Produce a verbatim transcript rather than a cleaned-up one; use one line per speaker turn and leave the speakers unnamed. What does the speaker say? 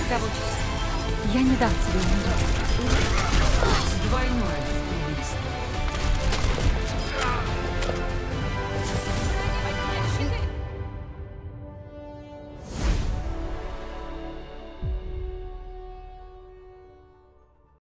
Забочусь. Я не дам тебе умереть.
Двойное убийство.